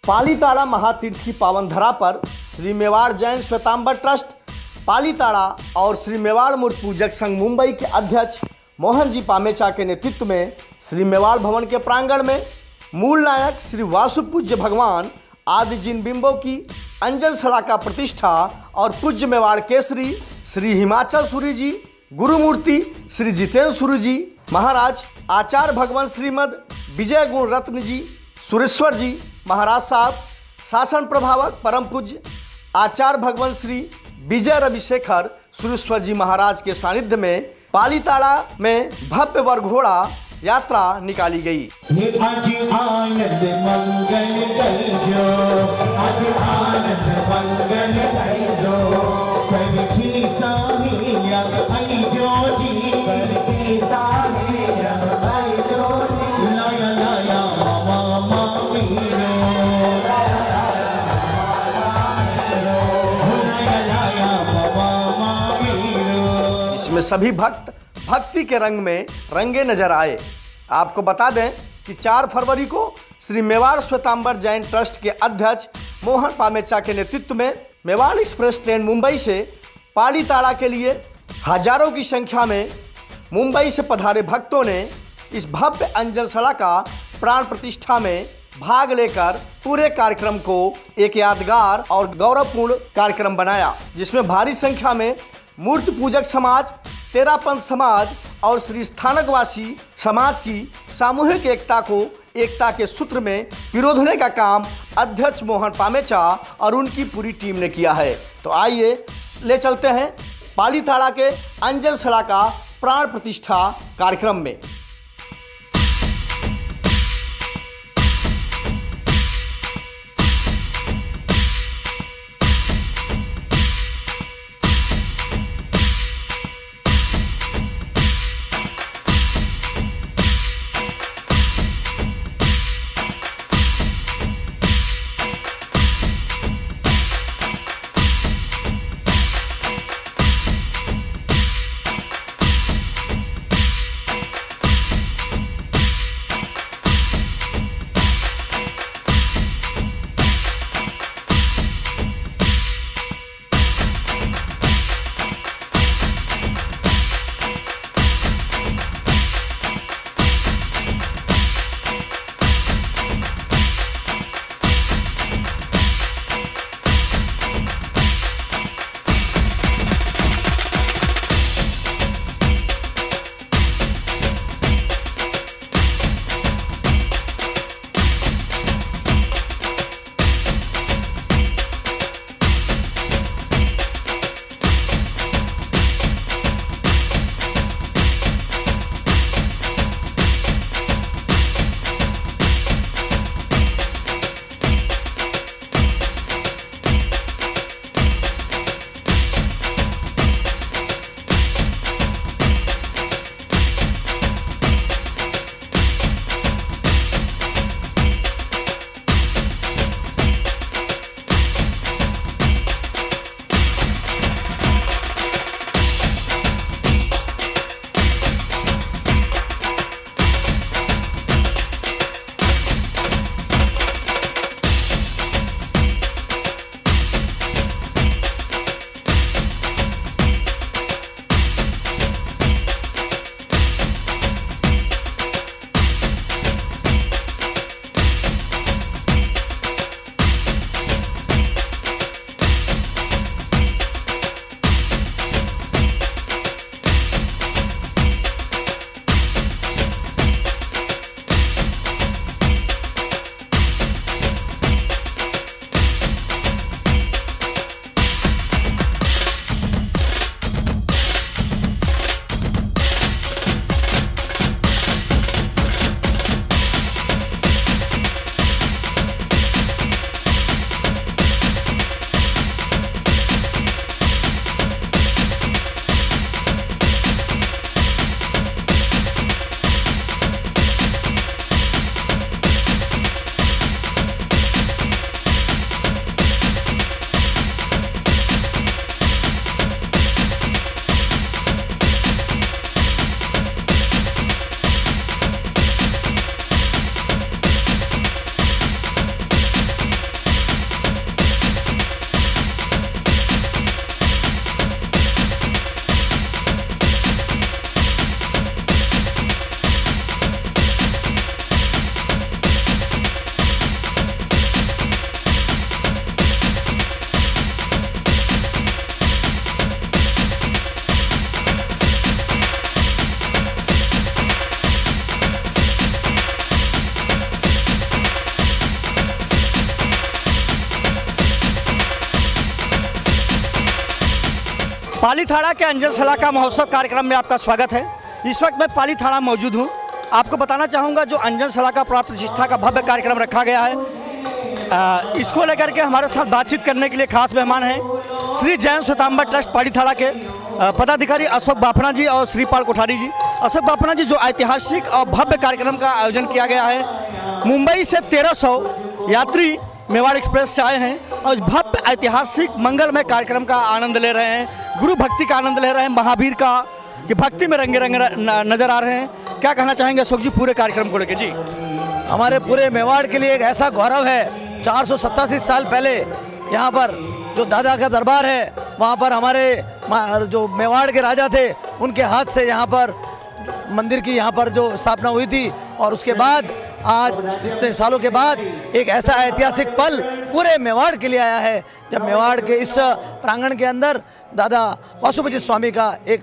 पालीताड़ा महातीर्थ की पावन धरा पर श्री मेवाड़ जैन श्वेतांबर ट्रस्ट पालीताड़ा और श्री मेवाड़ मूर्ति पूजक संघ मुंबई के अध्यक्ष मोहन जी पामेचा के नेतृत्व में श्री मेवाड़ भवन के प्रांगण में मूल नायक श्री वासु पूज्य भगवान आदि जिन बिंबों की अंजन सड़ा का प्रतिष्ठा और पूज्य मेवाड़ केसरी श्री हिमाचल सूरी जी, गुरुमूर्ति श्री जितेंद्र सूरी जी महाराज, आचार्य भगवान श्रीमद विजय गुण रत्न जी सुरेश्वर जी महाराज साहब, शासन प्रभावक परम पूज्य आचार्य भगवान श्री विजय रविशेखर सुरेश्वर जी महाराज के सानिध्य में पालीताड़ा में भव्य वरघोड़ा यात्रा निकाली गई। आज आनंद मंगल गईजो, आज आनंद मंगल गईजो, सरखी साहिया आईजो जी, सरखी साहिया आईजो जी, लाया लाया मामा मामीरो, लाया लाया मामा मामीरो। इसमें सभी भक्त भक्ति के रंग में रंगे नजर आए। आपको बता दें कि 4 फरवरी को श्री मेवाड़ श्वेतांबर जैन ट्रस्ट के अध्यक्ष मोहन पामेचा के नेतृत्व में मेवाड़ एक्सप्रेस ट्रेन मुंबई से पालीताड़ा के लिए हजारों की संख्या में मुंबई से पधारे भक्तों ने इस भव्य अंजनसड़ा का प्राण प्रतिष्ठा में भाग लेकर पूरे कार्यक्रम को एक यादगार और गौरवपूर्ण कार्यक्रम बनाया, जिसमें भारी संख्या में मूर्ति पूजक समाज, तेरापंथ समाज और श्री स्थानकवासी समाज की सामूहिक एकता के सूत्र में पिरोधने का काम अध्यक्ष मोहन पामेचा और उनकी पूरी टीम ने किया है। तो आइए ले चलते हैं पालीताड़ा के अंजनसड़ा का प्राण प्रतिष्ठा कार्यक्रम में। थाड़ा के अंजन सलाका महोत्सव कार्यक्रम में आपका स्वागत है। इस वक्त मैं पाली थाड़ा मौजूद हूँ। आपको बताना चाहूँगा जो अंजन सलाका प्राण प्रतिष्ठा का भव्य कार्यक्रम रखा गया है, इसको लेकर के हमारे साथ बातचीत करने के लिए खास मेहमान हैं श्री जैन श्वेतांबर ट्रस्ट पाली थाड़ा के पदाधिकारी अशोक बाफना जी और श्रीपाल कोठारी जी। अशोक बाफना जी, जो ऐतिहासिक और भव्य कार्यक्रम का आयोजन किया गया है, मुंबई से 1300 यात्री मेवाड़ एक्सप्रेस से आए हैं और इस भव्य ऐतिहासिक मंगलमय कार्यक्रम का आनंद ले रहे हैं, गुरु भक्ति का आनंद ले रहे हैं, महावीर का कि भक्ति में रंगे रंगे नजर आ रहे हैं। क्या कहना चाहेंगे अशोक जी पूरे कार्यक्रम को लेकर? जी, हमारे पूरे मेवाड़ के लिए एक ऐसा गौरव है, 487 साल पहले यहाँ पर जो दादा का दरबार है, वहाँ पर हमारे जो मेवाड़ के राजा थे उनके हाथ से यहाँ पर मंदिर की यहाँ पर जो स्थापना हुई थी। और उसके बाद आज इतने सालों के बाद एक ऐसा ऐतिहासिक पल पूरे मेवाड़ के लिए आया है, जब मेवाड़ के इस प्रांगण के अंदर दादा वासुपति स्वामी का एक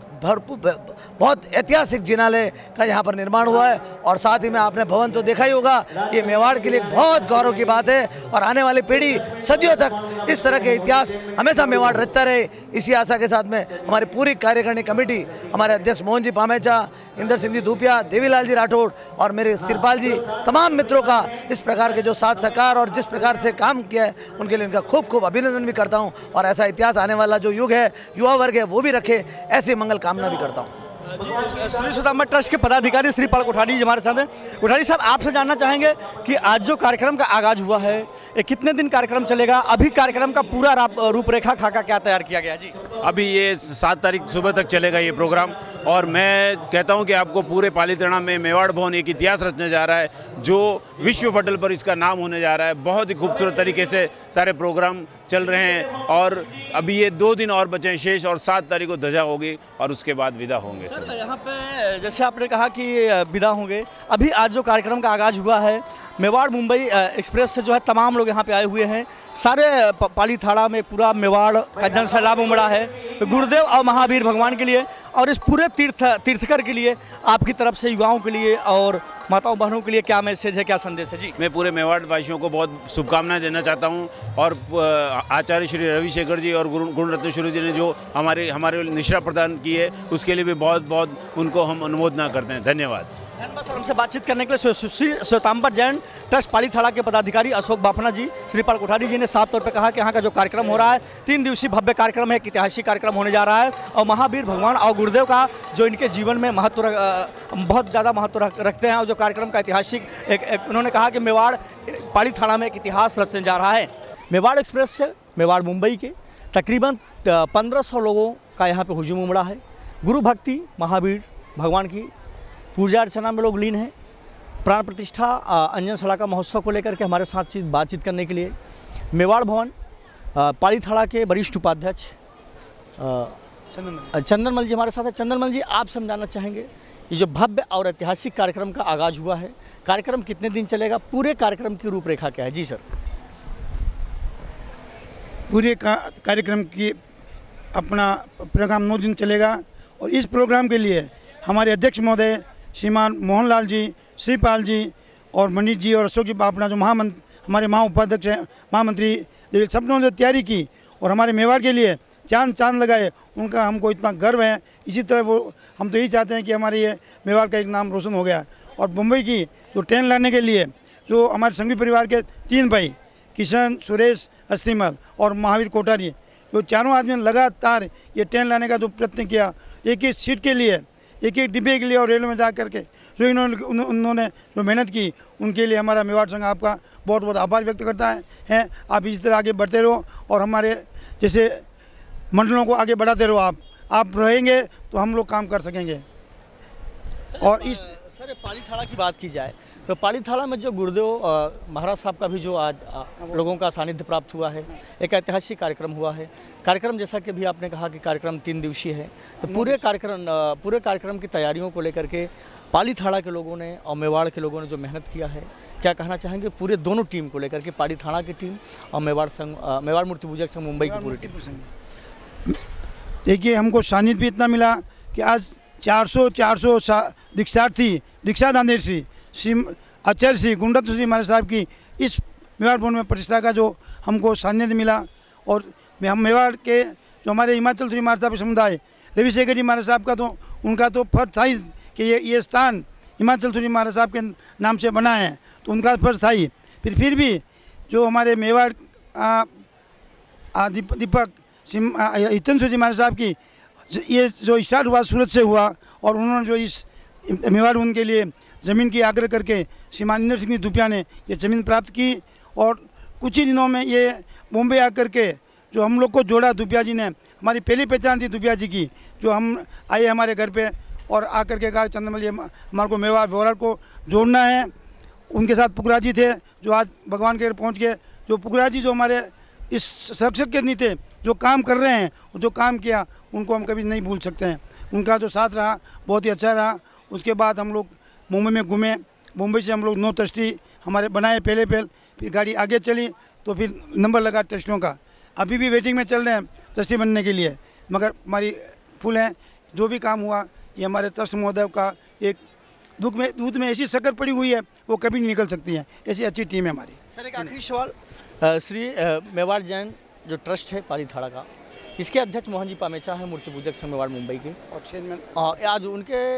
बहुत ऐतिहासिक जिनालय का यहाँ पर निर्माण हुआ है। और साथ ही में आपने भवन तो देखा ही होगा, ये मेवाड़ के लिए एक बहुत गौरव की बात है और आने वाली पीढ़ी सदियों तक इस तरह के इतिहास हमेशा मेवाड़ रचता रहे, इसी आशा के साथ में हमारी पूरी कार्यकारिणी कमेटी, हमारे अध्यक्ष मोहन जी पामेचा, इंदर सिंह जी धूपिया, देवीलाल जी राठौड़ और मेरे सिरपाल जी, तमाम मित्रों का इस प्रकार के जो साथ सहकार और जिस प्रकार से काम किया है उनके लिए इनका खूब खूब अभिनंदन भी करता हूँ। और ऐसा इतिहास आने वाला जो युग है, युवा वर्ग है, वो भी रखे, ऐसी मंगल कामना भी करता हूँ। श्री श्वेतांबर ट्रस्ट के पदाधिकारी श्रीपाल कोठारी जी हमारे साथ हैं। कोठारी साहब, आपसे जानना चाहेंगे कि आज जो कार्यक्रम का आगाज हुआ है, ये कितने दिन कार्यक्रम चलेगा? अभी कार्यक्रम का पूरा रूपरेखा खाका क्या तैयार किया गया? जी, अभी ये 7 तारीख सुबह तक चलेगा ये प्रोग्राम। और मैं कहता हूँ कि आपको पूरे पाली थाना में मेवाड़ भवन एक इतिहास रचने जा रहा है, जो विश्व पटल पर इसका नाम होने जा रहा है। बहुत ही खूबसूरत तरीके से सारे प्रोग्राम चल रहे हैं और अभी ये 2 दिन और बचे हैं शेष, और 7 तारीख को ध्वजा होगी और उसके बाद विदा होंगे। सर, यहाँ पे जैसे आपने कहा कि विदा होंगे, अभी आज जो कार्यक्रम का आगाज हुआ है, मेवाड़ मुंबई एक्सप्रेस से जो है तमाम लोग यहाँ पे आए हुए हैं, सारे पाली थाड़ा में पूरा मेवाड़ का जन सैलाब उमड़ा है गुरुदेव और महावीर भगवान के लिए और इस पूरे तीर्थकर के लिए। आपकी तरफ से युवाओं के लिए और माताओं बहनों के लिए क्या मैसेज है, क्या संदेश है? जी, मैं पूरे मेवाड़ वासियों को बहुत शुभकामनाएं देना चाहता हूं और आचार्य श्री रविशेखर जी और गुण रत्नेश्वर जी ने जो हमारे निश्रा प्रदान की है, उसके लिए भी बहुत बहुत उनको हम अनुमोदना करते हैं। धन्यवाद। सर, हमसे बातचीत करने के लिए श्री श्वेतांबर जैन ट्रस्ट पाली थाड़ा के पदाधिकारी अशोक बाफना जी, श्रीपाल कोठारी जी ने साफ तौर पे कहा कि यहाँ का जो कार्यक्रम हो रहा है 3 दिवसीय भव्य कार्यक्रम है, एक ऐतिहासिक कार्यक्रम होने जा रहा है और महावीर भगवान और गुरुदेव का जो इनके जीवन में बहुत ज़्यादा महत्व रखते हैं और जो कार्यक्रम का ऐतिहासिक उन्होंने कहा कि मेवाड़ पाली थाड़ा में एक इतिहास रचने जा रहा है। मेवाड़ एक्सप्रेस से मेवाड़ मुंबई के तकरीबन 1500 लोगों का यहाँ पर हुजूम उमड़ा है। गुरु भक्ति, महावीर भगवान की पूजा अर्चना में लोग लीन हैं। प्राण प्रतिष्ठा अंजन सलाका महोत्सव को लेकर के हमारे साथ बातचीत करने के लिए मेवाड़ भवन पाली थाड़ा के वरिष्ठ उपाध्यक्ष चंदनमल जी हमारे साथ है। चंदनमल जी, आप समझाना चाहेंगे ये जो भव्य और ऐतिहासिक कार्यक्रम का आगाज हुआ है, कार्यक्रम कितने दिन चलेगा? पूरे कार्यक्रम की रूपरेखा क्या है? जी सर। पूरे कार्यक्रम की अपना प्रोग्राम 9 दिन चलेगा और इस प्रोग्राम के लिए हमारे अध्यक्ष महोदय श्रीमान मोहनलाल जी, श्रीपाल जी और मनीष जी और अशोक जी बाफना जो हमारे उपाध्यक्ष हैं, महामंत्री, सबने जो तैयारी की और हमारे मेवाड़ के लिए चांद लगाए, उनका हमको इतना गर्व है। इसी तरह हम तो यही चाहते हैं कि हमारे ये मेवाड़ का एक नाम रोशन हो गया। और मुंबई की जो ट्रेन लाने के लिए जो हमारे संघवी परिवार के 3 भाई किशन, सुरेश, अस्थिमल और महावीर कोठारी, जो चारों आदमी लगातार ये ट्रेन लाने का जो प्रयत्न किया, एक सीट के लिए, एक डिब्बे के लिए और रेलवे में जा करके जो उन्होंने जो मेहनत की, उनके लिए हमारा मेवाड़ संघ आपका बहुत बहुत आभार व्यक्त करता है। आप इसी तरह आगे बढ़ते रहो और हमारे जैसे मंडलों को आगे बढ़ाते रहो। आप रहेंगे तो हम लोग काम कर सकेंगे। और इस सर, पाली थाड़ा की बात की जाए तो पाली थाड़ा में जो गुरुदेव महाराज साहब का भी जो आज लोगों का सानिध्य प्राप्त हुआ है, एक ऐतिहासिक कार्यक्रम हुआ है। कार्यक्रम जैसा कि भी आपने कहा कि कार्यक्रम 3 दिवसीय है, तो पूरे कार्यक्रम की तैयारियों को लेकर के पाली थाड़ा के लोगों ने और मेवाड़ के लोगों ने जो मेहनत किया है, क्या कहना चाहेंगे पूरे दोनों टीम को लेकर के, पाली थाड़ा की टीम और मेवाड़ मूर्ति पूजक संघ मुंबई की पूरी टीम? देखिए, हमको सानिध्य भी इतना मिला कि आज 400 दीक्षार्थी, दीक्षादान श्री आचार्य श्री गुणरत्न श्री महाराज साहब की इस मेवाड़ भवन में प्रतिष्ठा का जो हमको सानिध्य मिला। और हम मेवाड़ के जो हमारे हिमाचल श्री महाराज साहब समुदाय रविशेखर जी महाराज साहब का तो उनका तो फर्ज था ही कि ये स्थान हिमाचल सूरी महाराज साहब के नाम से बना है, तो उनका फर्ज था ही। फिर भी जो हमारे मेवाड़ दीपक हितेंद्र सूरी महाराज साहब की ये जो स्टार्ट हुआ सूरत से हुआ, और उन्होंने जो इस मेवाड़ उनके लिए ज़मीन की आग्रह करके श्रीमान इंद्र सिंह दुपिया ने ये ज़मीन प्राप्त की, और कुछ ही दिनों में ये बॉम्बे आकर के जो हम लोग को जोड़ा, दुपिया जी ने, हमारी पहली पहचान थी दुपिया जी की, जो हम आए हमारे घर पे और आकर के कहा चंद्रमल ये हमारे को मेवाड़ को जोड़ना है। उनके साथ पुगरा जी थे जो आज भगवान के घर पहुँच गए। जो पुगरा जी जो हमारे इस संरक्षक के नहीं थे, जो काम कर रहे हैं और जो काम किया, उनको हम कभी नहीं भूल सकते हैं। उनका जो साथ रहा बहुत ही अच्छा रहा। उसके बाद हम लोग मुंबई में घूमे, मुंबई से हम लोग 9 ट्रस्टी हमारे बनाए पहले, फिर गाड़ी आगे चली तो फिर नंबर लगा ट्रस्टियों का। अभी भी वेटिंग में चल रहे हैं ट्रस्टी बनने के लिए, मगर हमारी फुल है। जो भी काम हुआ ये हमारे ट्रस्ट महोदय का एक दूध में ऐसी शक्कर पड़ी हुई है, वो कभी नहीं निकल सकती है। ऐसी अच्छी टीम है हमारी। सर एक आखिरी सवाल, श्री मेवाड़ जैन जो ट्रस्ट है पालीथाड़ा का, इसके अध्यक्ष मोहन जी पामेचा है, मूर्ति पूजक संघ मेवाड़ मुंबई के, और चेयरमैन आज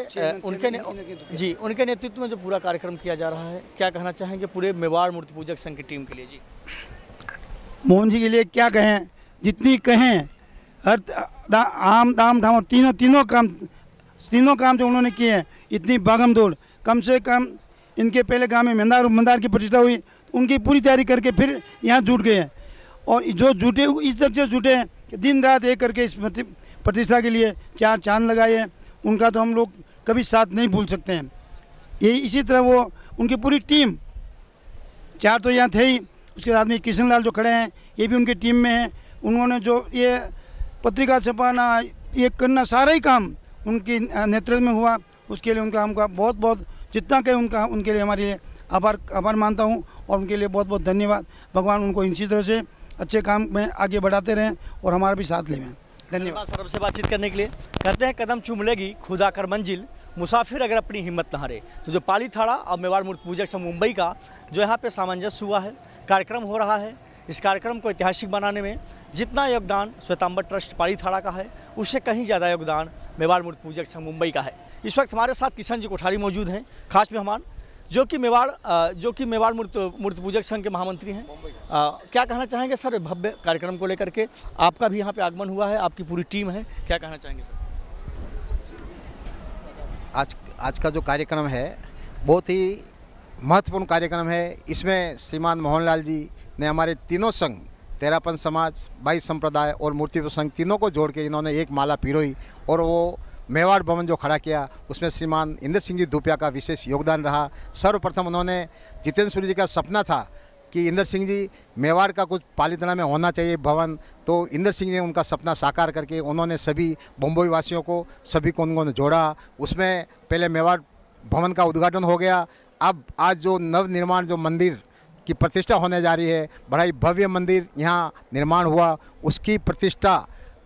उनके नेतृत्व में जो पूरा कार्यक्रम किया जा रहा है, क्या कहना चाहेंगे पूरे मेवाड़ मूर्ति पूजक संघ की टीम के लिए? जी मोहन जी के लिए क्या कहें, जितनी कहें, हर आम दाम ठाम तीनों काम जो उन्होंने किए हैं, इतनी भागम दौड़, कम से कम इनके पहले गांव में मंदार की प्रतिष्ठा हुई, उनकी पूरी तैयारी करके फिर यहाँ जुट गए हैं। और जो जुटे इस तरह से जुटे हैं कि दिन रात एक करके इस प्रतिष्ठा के लिए 4 चांद लगाए हैं। उनका तो हम लोग कभी साथ नहीं भूल सकते हैं। यही इसी तरह वो उनकी पूरी टीम, 4 तो यहाँ थे ही, उसके साथ में किशन लाल जो खड़े हैं ये भी उनकी टीम में हैं। उन्होंने जो ये पत्रिका छपाना, ये करना, सारा ही काम उनकी नेतृत्व में हुआ। उसके लिए उनका बहुत जितना कहे उनके लिए हमारे आभार मानता हूँ, और उनके लिए बहुत धन्यवाद। भगवान उनको इसी तरह से अच्छे काम में आगे बढ़ाते रहें और हमारा भी साथ लें। धन्यवाद सर हमसे बातचीत करने के लिए। कहते हैं कदम चूम लेगी खुदा कर मंजिल, मुसाफिर अगर अपनी हिम्मत न हारे। तो जो पालीथाड़ा और मेवाड़ मूर्ति पूजक संघ मुंबई का जो यहाँ पे सामंजस्य हुआ है, कार्यक्रम हो रहा है, इस कार्यक्रम को ऐतिहासिक बनाने में जितना योगदान श्वेतांबर ट्रस्ट पालीथाड़ा का है, उससे कहीं ज़्यादा योगदान मेवाड़ मूर्ति पूजक संघ मुंबई का है। इस वक्त हमारे साथ किशन जी कोठारी मौजूद हैं, खास मेहमान, जो कि मेवाड़ मूर्ति पूजक संघ के महामंत्री हैं। क्या कहना चाहेंगे सर भव्य कार्यक्रम को लेकर के? आपका भी यहाँ पे आगमन हुआ है, आपकी पूरी टीम है, क्या कहना चाहेंगे सर? आज का जो कार्यक्रम है बहुत ही महत्वपूर्ण कार्यक्रम है। इसमें श्रीमान मोहनलाल जी ने हमारे तीनों संघ, तेरापन समाज, 22 संप्रदाय और मूर्ति संघ तीनों को जोड़ के इन्होंने एक माला पिरोई, और वो मेवाड़ भवन जो खड़ा किया उसमें श्रीमान इंद्र सिंह जी दुपिया का विशेष योगदान रहा। सर्वप्रथम उन्होंने जितेंद्र सूरी जी का सपना था कि इंद्र सिंह जी मेवाड़ का कुछ पालीथाड़ा में होना चाहिए भवन, तो इंद्र सिंह ने उनका सपना साकार करके उन्होंने सभी बम्बई वासियों को, सभी को उन्होंने जोड़ा। उसमें पहले मेवाड़ भवन का उद्घाटन हो गया। अब आज जो नवनिर्माण जो मंदिर की प्रतिष्ठा होने जा रही है, बड़ा ही भव्य मंदिर यहाँ निर्माण हुआ, उसकी प्रतिष्ठा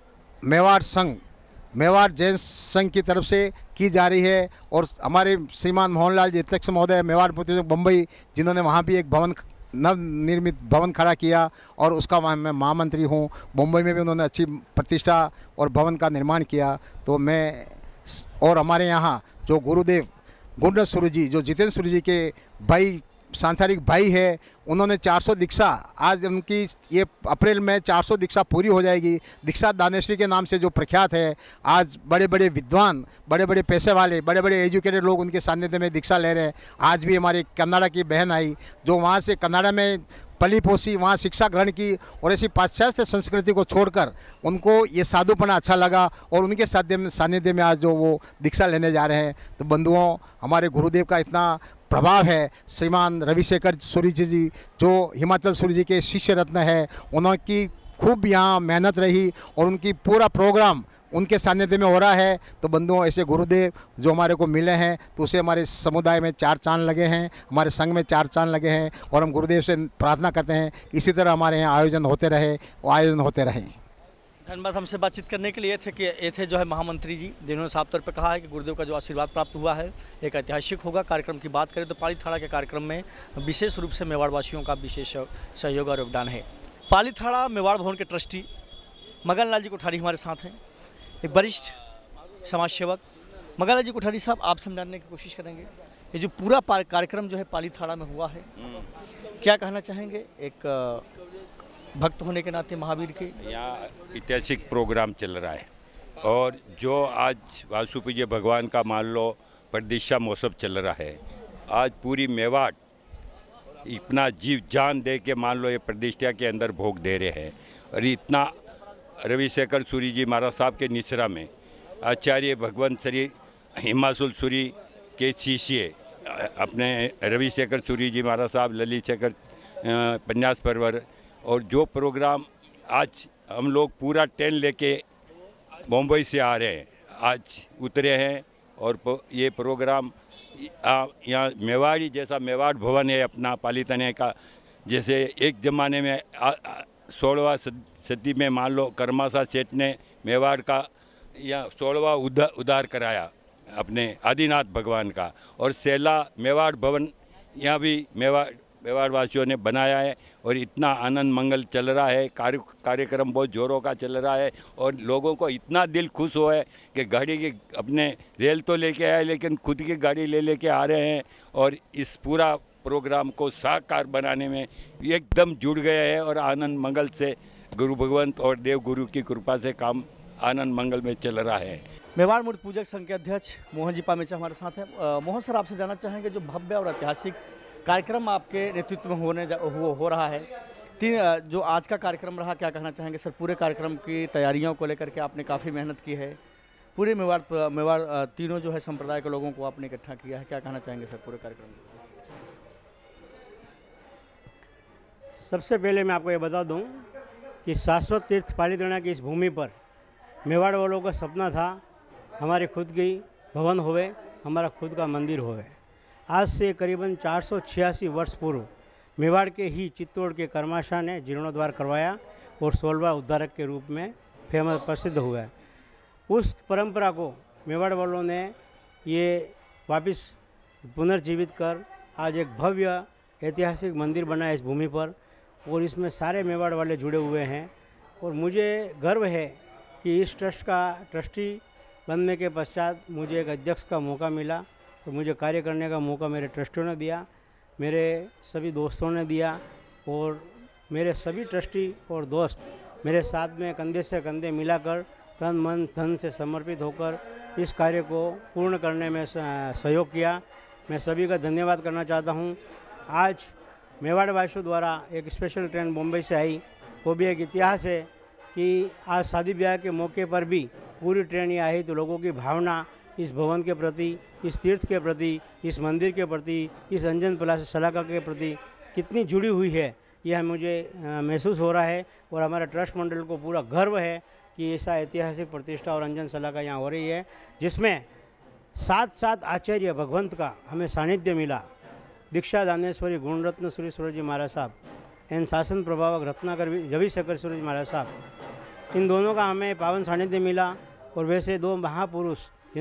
मेवाड़ जैन संघ की तरफ से की जा रही है। और हमारे श्रीमान मोहनलाल जी अध्यक्ष महोदय मेवाड़ मूर्ति मुंबई, जिन्होंने वहाँ भी एक भवन, नवनिर्मित भवन खड़ा किया, और उसका मैं महामंत्री हूँ। मुंबई में भी उन्होंने अच्छी प्रतिष्ठा और भवन का निर्माण किया। तो मैं और हमारे यहाँ जो गुरुदेव गुंडर सूरी जी, जो जितेंद्र सूरी जी के भाई, सांसारिक भाई है, उन्होंने 400 दीक्षा, आज उनकी ये अप्रैल में 400 दीक्षा पूरी हो जाएगी। दीक्षा दानेश्वरी के नाम से जो प्रख्यात है, आज बड़े बड़े विद्वान, बड़े बड़े पैसे वाले, बड़े बड़े एजुकेटेड लोग उनके सानिध्य में दीक्षा ले रहे हैं। आज भी हमारी कन्नाडा की बहन आई, जो वहाँ से कन्नाडा में पली पोसी, वहाँ शिक्षा ग्रहण की, और ऐसी पाश्चात्य संस्कृति को छोड़कर उनको ये साधुपना अच्छा लगा, और उनके सानिध्य में आज जो वो दीक्षा लेने जा रहे हैं। तो बंधुओं, हमारे गुरुदेव का इतना प्रभाव है। श्रीमान रविशेखर सूरी जी जो हिमाचल सूरी जी के शिष्य रत्न है, उनकी खूब यहाँ मेहनत रही, और उनकी पूरा प्रोग्राम उनके सानिध्य में हो रहा है। तो बंधुओं, ऐसे गुरुदेव जो हमारे को मिले हैं, तो उसे हमारे समुदाय में 4 चांद लगे हैं, हमारे संघ में 4 चांद लगे हैं, और हम गुरुदेव से प्रार्थना करते हैं इसी तरह हमारे यहाँ आयोजन होते रहे। धन्यवाद हमसे बातचीत करने के लिए। ये थे जो है महामंत्री जी, जिन्होंने साफ तौर पर कहा है कि गुरुदेव का जो आशीर्वाद प्राप्त हुआ है एक ऐतिहासिक होगा। कार्यक्रम की बात करें तो पालीथाड़ा के कार्यक्रम में विशेष रूप से मेवाड़ वासियों का विशेष सहयोग और योगदान है। पालीथाड़ा मेवाड़ भवन के ट्रस्टी मगन लाल जी कोठारी हमारे साथ हैं, एक वरिष्ठ समाज सेवक मंगल जी कोठारी साहब, आप समझाने की कोशिश करेंगे ये जो पूरा कार्यक्रम जो है पालीथाड़ा में हुआ है, क्या कहना चाहेंगे एक भक्त होने के नाते महावीर के? यहाँ ऐतिहासिक प्रोग्राम चल रहा है और जो आज वासुपूज्य भगवान का मान लो प्रतिष्ठा महोत्सव चल रहा है। आज पूरी मेवाड़ इतना जीव जान दे के मान लो ये प्रतिष्ठा के अंदर भोग दे रहे हैं। और इतना रविशेखर सूरी जी महाराज साहब के निचरा में आचार्य भगवंत श्री हिमाचल सूरी के शिष्य अपने रविशेखर सूरी जी महाराज साहब, ललित शेखर पन्यास परवर, और जो प्रोग्राम आज हम लोग पूरा ट्रेन लेके मुंबई से आ रहे हैं, आज उतरे हैं और ये प्रोग्राम यहाँ मेवाड़ी जैसा मेवाड़ भवन है अपना पालीताना का, जैसे एक ज़माने में 16वां सदी में मान लो कर्माशा सेठ ने मेवाड़ का या 16वां उद्धार कराया अपने आदिनाथ भगवान का, और सेला मेवाड़ भवन यहाँ भी मेवाड़ वासियों ने बनाया है। और इतना आनंद मंगल चल रहा है, कार्यक्रम बहुत जोरों का चल रहा है और लोगों को इतना दिल खुश हुआ है कि गाड़ी की अपने रेल तो लेके आए लेकिन खुद की गाड़ी लेके आ रहे हैं और इस पूरा प्रोग्राम को साकार बनाने में एकदम जुड़ गए हैं। और आनंद मंगल से गुरु भगवंत और देव गुरु की कृपा से काम आनंद मंगल में चल रहा है। मेवाड़ मूर्ति पूजक संघ के अध्यक्ष मोहन जी पामेचा हमारे साथ हैं। मोहन सर, आपसे जानना चाहेंगे जो भव्य और ऐतिहासिक कार्यक्रम आपके नेतृत्व में हो रहा है, जो आज का कार्यक्रम रहा, क्या कहना चाहेंगे सर? पूरे कार्यक्रम की तैयारियों को लेकर के आपने काफ़ी मेहनत की है, पूरे मेवाड़ तीनों जो है संप्रदाय के लोगों को आपने इकट्ठा किया है, क्या कहना चाहेंगे सर पूरे कार्यक्रम में? सबसे पहले मैं आपको ये बता दूं कि शाश्वत तीर्थ पालीताना की इस भूमि पर मेवाड़ वालों का सपना था हमारे खुद की भवन होवे, हमारा खुद का मंदिर होवे। आज से करीबन 486 वर्ष पूर्व मेवाड़ के ही चित्तौड़ के कर्माशा ने जीर्णोद्धार करवाया और 16वां उद्धारक के रूप में फेमस प्रसिद्ध हुआ है। उस परंपरा को मेवाड़ वालों ने ये वापस पुनर्जीवित कर आज एक भव्य ऐतिहासिक मंदिर बनाया इस भूमि पर, और इसमें सारे मेवाड़ वाले जुड़े हुए हैं। और मुझे गर्व है कि इस ट्रस्ट का ट्रस्टी बनने के पश्चात मुझे एक अध्यक्ष का मौका मिला और मुझे कार्य करने का मौका मेरे ट्रस्टियों ने दिया, मेरे सभी दोस्तों ने दिया, और मेरे सभी ट्रस्टी और दोस्त मेरे साथ में कंधे से कंधे मिलाकर तन मन धन से समर्पित होकर इस कार्य को पूर्ण करने में सहयोग किया। मैं सभी का धन्यवाद करना चाहता हूँ। आज मेवाड़ वासियों द्वारा एक स्पेशल ट्रेन मुंबई से आई, वो भी एक इतिहास है कि आज शादी ब्याह के मौके पर भी पूरी ट्रेन ये आई तो लोगों की भावना इस भवन के प्रति, इस तीर्थ के प्रति, इस मंदिर के प्रति, इस अंजन शलाका के प्रति कितनी जुड़ी हुई है, यह मुझे महसूस हो रहा है। और हमारा ट्रस्ट मंडल को पूरा गर्व है कि ऐसा ऐतिहासिक प्रतिष्ठा और अंजन शलाका यहाँ हो रही है, जिसमें 7 आचार्य भगवंत का हमें सानिध्य मिला। दीक्षा दानेश्वरी गुणरत्न सूरी सूरजी महाराज साहब एवं शासन प्रभावक रत्नाकर रविशेखर सूरजी महाराज साहब, इन दोनों का हमें पावन सानिध्य मिला। और वैसे दो महापुरुष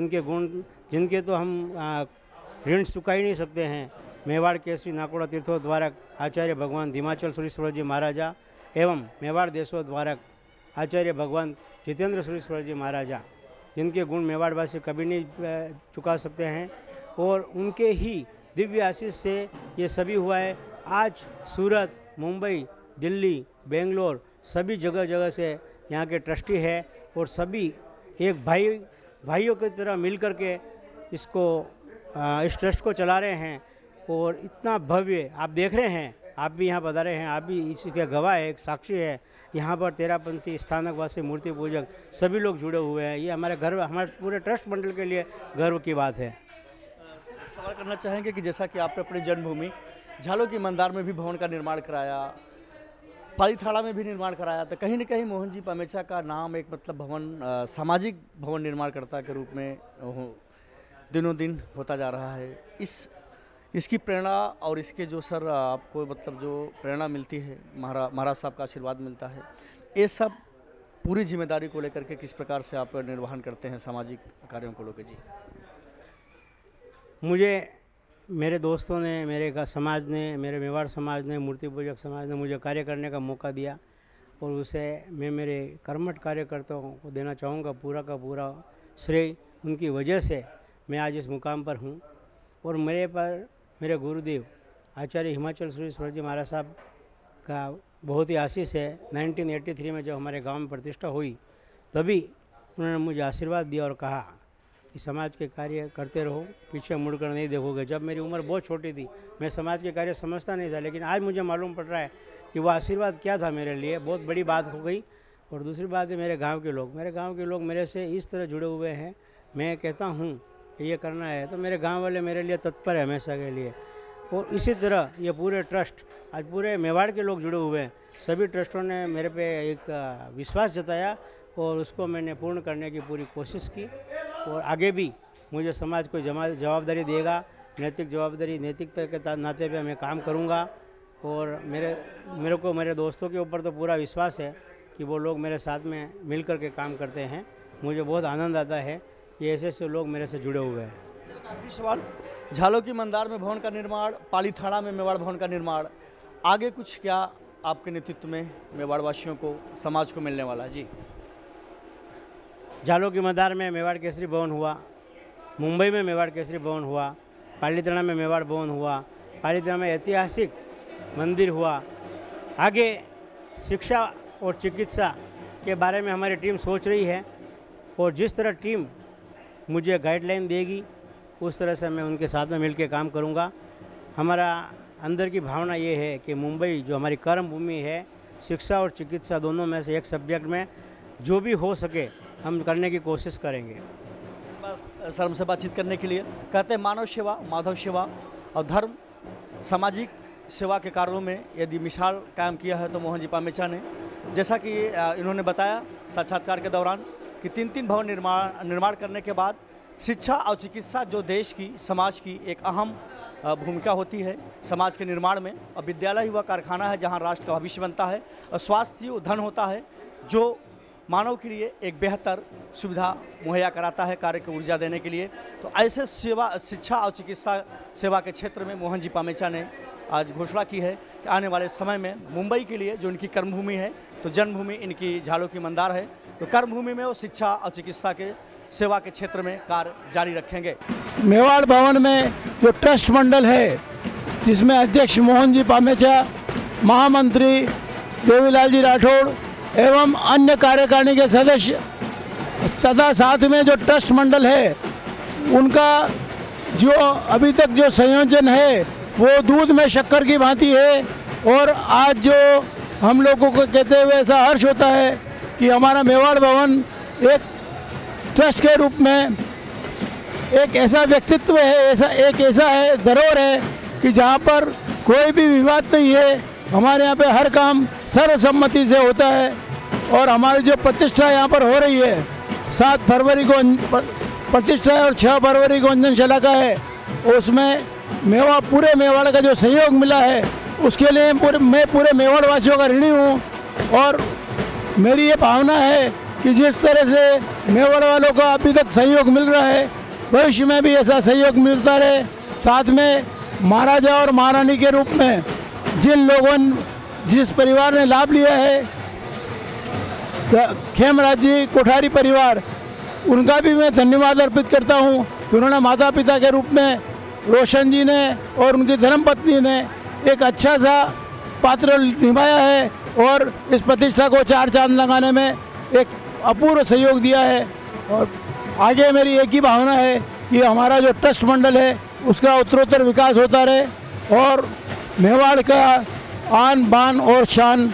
जिनके तो हम ऋण चुका ही नहीं सकते हैं, मेवाड़ केसरी नाकोड़ा तीर्थोद्वारक आचार्य भगवान हिमाचल सूरी सूरजी महाराजा एवं मेवाड़ देशोद्वारक आचार्य भगवान जितेंद्र सूरी सूरजी महाराजा, जिनके गुण मेवाड़वासी कभी नहीं चुका सकते हैं। और उनके ही दिव्य आशीष से ये सभी हुआ है। आज सूरत, मुंबई, दिल्ली, बेंगलोर सभी जगह से यहाँ के ट्रस्टी है और सभी एक भाइयों की तरह मिल कर के इस ट्रस्ट को चला रहे हैं। और इतना भव्य आप देख रहे हैं, आप भी यहाँ बता रहे हैं, आप भी इसके गवाह है, एक साक्षी है। यहाँ पर तेरापंथी, स्थानकवासी, मूर्ति पूजक सभी लोग जुड़े हुए हैं। ये हमारे पूरे ट्रस्ट मंडल के लिए गर्व की बात है। सवाल करना चाहेंगे कि जैसा कि आपने अपनी जन्मभूमि झालों की मंदार में भी भवन का निर्माण कराया, पालीथाड़ा में भी निर्माण कराया, तो कहीं न कहीं मोहन जी पामेचा का नाम एक मतलब भवन सामाजिक भवन निर्माणकर्ता के रूप में दिनों दिन होता जा रहा है। इसकी प्रेरणा और इसके जो सर आपको मतलब जो प्रेरणा मिलती है, महाराज साहब का आशीर्वाद मिलता है, ये सब पूरी जिम्मेदारी को लेकर के किस प्रकार से आप निर्वहन करते हैं सामाजिक कार्यों को लेकर? जी, मुझे मेरे दोस्तों ने, मेरे समाज ने, मेरे मेवाड़ समाज ने, मूर्ति पूजक समाज ने मुझे कार्य करने का मौका दिया और उसे मैं मेरे कर्मठ कार्यकर्ताओं को देना चाहूँगा पूरा का पूरा श्रेय उनकी वजह से मैं आज इस मुकाम पर हूँ। और मेरे गुरुदेव आचार्य हिमाचल सुरेश्वर जी महाराज साहब का बहुत ही आशीष है। 1983 में जब हमारे गांव में प्रतिष्ठा हुई तभी उन्होंने मुझे आशीर्वाद दिया और कहा कि समाज के कार्य करते रहो, पीछे मुड़कर नहीं देखोगे। जब मेरी उम्र बहुत छोटी थी, मैं समाज के कार्य समझता नहीं था, लेकिन आज मुझे मालूम पड़ रहा है कि वो आशीर्वाद क्या था मेरे लिए, बहुत बड़ी बात हो गई। और दूसरी बात है मेरे गांव के लोग मेरे से इस तरह जुड़े हुए हैं। मैं कहता हूँ कि ये करना है तो मेरे गांव वाले मेरे लिए तत्पर है हमेशा के लिए। और इसी तरह ये पूरे ट्रस्ट, आज पूरे मेवाड़ के लोग जुड़े हुए हैं। सभी ट्रस्टों ने मेरे पे एक विश्वास जताया और उसको मैंने पूर्ण करने की पूरी कोशिश की। और आगे भी मुझे समाज को जवाबदारी देगा, नैतिक जवाबदारी, नैतिकता के नाते पे मैं काम करूँगा। और मेरे को मेरे दोस्तों के ऊपर तो पूरा विश्वास है कि वो लोग मेरे साथ में मिल कर के काम करते हैं। मुझे बहुत आनंद आता है कि ऐसे लोग मेरे से जुड़े हुए हैं। आखिरी सवाल, झालों की मंदार में भवन का निर्माण, पालीथाड़ा में मेवाड़ भवन का निर्माण, आगे कुछ क्या आपके नेतृत्व में मेवाड़ वासियों को, समाज को मिलने वाला? जी, झालों की मंदार में मेवाड़ केसरी भवन हुआ, मुंबई में मेवाड़ केसरी भवन हुआ, पालीताना में मेवाड़ भवन हुआ, पालीताना में ऐतिहासिक मंदिर हुआ। आगे शिक्षा और चिकित्सा के बारे में हमारी टीम सोच रही है और जिस तरह टीम मुझे गाइडलाइन देगी उस तरह से मैं उनके साथ में मिलकर काम करूंगा। हमारा अंदर की भावना ये है कि मुंबई जो हमारी कर्म भूमि है, शिक्षा और चिकित्सा दोनों में से एक सब्जेक्ट में जो भी हो सके हम करने की कोशिश करेंगे। बस सर हमसे बातचीत करने के लिए कहते हैं मानव सेवा, माधव सेवा और धर्म सामाजिक सेवा के कार्यों में यदि मिसाल कायम किया है तो मोहन जी पामेचा ने, जैसा कि इन्होंने बताया साक्षात्कार के दौरान कि 3 भवन निर्माण करने के बाद शिक्षा और चिकित्सा जो देश की, समाज की एक अहम भूमिका होती है समाज के निर्माण में। और विद्यालय ही वह कारखाना है जहां राष्ट्र का भविष्य बनता है। और स्वास्थ्य वो धन होता है जो मानव के लिए एक बेहतर सुविधा मुहैया कराता है कार्य को ऊर्जा देने के लिए। तो ऐसे सेवा, शिक्षा और चिकित्सा सेवा के क्षेत्र में मोहन जी पामेचा ने आज घोषणा की है कि आने वाले समय में मुंबई के लिए जो इनकी कर्मभूमि है, तो जन्मभूमि इनकी झालों की मंदार है, तो कर्मभूमि में वो शिक्षा और चिकित्सा के सेवा के क्षेत्र में कार्य जारी रखेंगे। मेवाड़ भवन में जो ट्रस्ट मंडल है जिसमें अध्यक्ष मोहन जी पामेचा, महामंत्री देवीलाल जी राठौड़ एवं अन्य कार्यकारिणी के सदस्य तथा साथ में जो ट्रस्ट मंडल है उनका जो अभी तक जो संयोजन है वो दूध में शक्कर की भांति है। और आज जो हम लोगों को कहते हुए ऐसा हर्ष होता है कि हमारा मेवाड़ भवन एक ट्रस्ट के रूप में एक ऐसा व्यक्तित्व है, ऐसा है धरोहर है कि जहाँ पर कोई भी विवाद नहीं है। हमारे यहाँ पे हर काम सर्वसम्मति से होता है। और हमारी जो प्रतिष्ठा यहाँ पर हो रही है, 7 फरवरी को प्रतिष्ठा है और 6 फरवरी को अंजनशाला का है, उसमें पूरे मेवाड़ का जो सहयोग मिला है उसके लिए मैं पूरे मेवाड़ वासियों का ऋणी हूँ। और मेरी ये भावना है कि जिस तरह से मेवाड़ वालों को अभी तक सहयोग मिल रहा है, भविष्य में भी ऐसा सहयोग मिलता रहे। साथ में महाराजा और महारानी के रूप में जिस परिवार ने लाभ लिया है, खेमराज जी कोठारी परिवार, उनका भी मैं धन्यवाद अर्पित करता हूँ कि उन्होंने माता पिता के रूप में रोशन जी ने और उनकी धर्मपत्नी ने एक अच्छा सा पात्र निभाया है और इस प्रतिष्ठा को 4 चांद लगाने में एक अपूर्व सहयोग दिया है। और आगे मेरी एक ही भावना है कि हमारा जो ट्रस्ट मंडल है उसका उत्तरोत्तर विकास होता रहे और मेवाड़ का आन बान और शान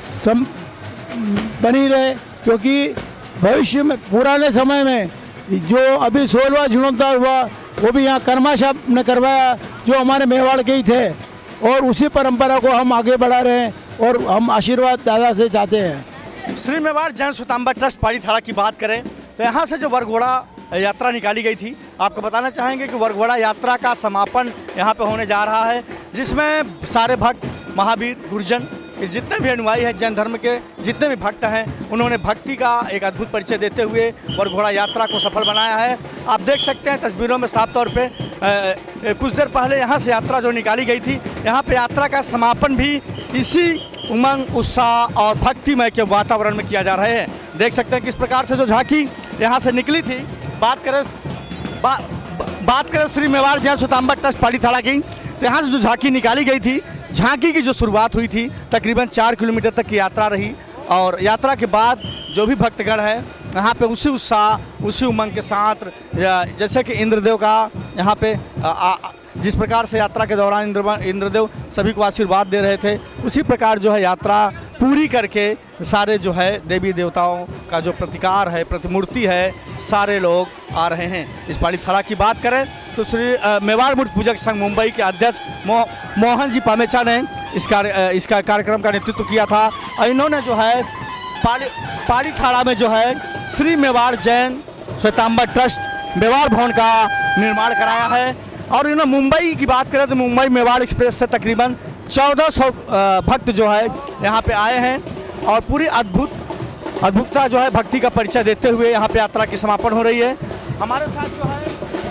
बनी रहे। क्योंकि भविष्य में पुराने समय में जो अभी 16वां जीर्णोद्धार हुआ वो भी यहाँ कर्माशाह ने करवाया जो हमारे मेवाड़ के ही थे, और उसी परंपरा को हम आगे बढ़ा रहे हैं और हम आशीर्वाद दादा से चाहते हैं। श्री मेवाड़ जैन स्वयंबर ट्रस्ट पालीथाड़ा की बात करें तो यहाँ से जो वरघोड़ा यात्रा निकाली गई थी, आपको बताना चाहेंगे कि वरघोड़ा यात्रा का समापन यहाँ पे होने जा रहा है, जिसमें सारे भक्त, महावीर, गुरुजन, जितने भी अनुयायी हैं जैन धर्म के, जितने भी भक्त हैं, उन्होंने भक्ति का एक अद्भुत परिचय देते हुए वरघोड़ा यात्रा को सफल बनाया है। आप देख सकते हैं तस्वीरों में साफ तौर पे कुछ देर पहले यहाँ से यात्रा जो निकाली गई थी, यहाँ पे यात्रा का समापन भी इसी उमंग, उत्साह और भक्तिमय के वातावरण में किया जा रहा है। देख सकते हैं किस प्रकार से जो झांकी यहाँ से निकली थी बात करें श्री मेवाड़ जैन श्वेतांबर ट्रस्ट पालीथाड़ा की, तो यहाँ से जो झांकी निकाली गई थी, झांकी की जो शुरुआत हुई थी तकरीबन 4 किलोमीटर तक की यात्रा रही, और यात्रा के बाद जो भी भक्तगण है यहाँ पे उसी उत्साह उसी उमंग के साथ, जैसे कि इंद्रदेव का यहाँ पे जिस प्रकार से यात्रा के दौरान इंद्रदेव सभी को आशीर्वाद दे रहे थे, उसी प्रकार जो है यात्रा पूरी करके सारे जो है देवी देवताओं का जो प्रतिकार है, प्रतिमूर्ति है, सारे लोग आ रहे हैं। इस पालीथाड़ा की बात करें तो श्री मेवाड़ मूर्ति पूजक संघ मुंबई के अध्यक्ष मोहन जी पामेचा ने इसका कार्यक्रम का नेतृत्व किया था, और इन्होंने जो है पालीथाड़ा में जो है श्री मेवाड़ जैन श्वेतांबर ट्रस्ट मेवाड़ भवन का निर्माण कराया है। और इन्होंने मुंबई की बात करें तो मुंबई मेवाड़ एक्सप्रेस से तकरीबन 1400 भक्त जो है यहाँ पे आए हैं, और पूरी अद्भुतता जो है भक्ति का परिचय देते हुए यहाँ पे यात्रा की समापन हो रही है। हमारे साथ जो है